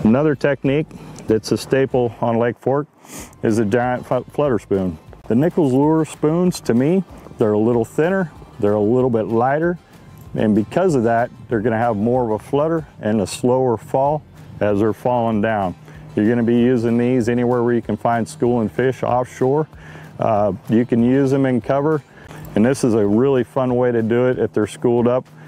Another technique that's a staple on Lake Fork is the Giant Flutter Spoon. The Nichols lure spoons, to me, they're a little thinner, they're a little bit lighter, and because of that, they're gonna have more of a flutter and a slower fall as they're falling down. You're gonna be using these anywhere where you can find schooling fish offshore. You can use them in cover, and this is a really fun way to do it if they're schooled up.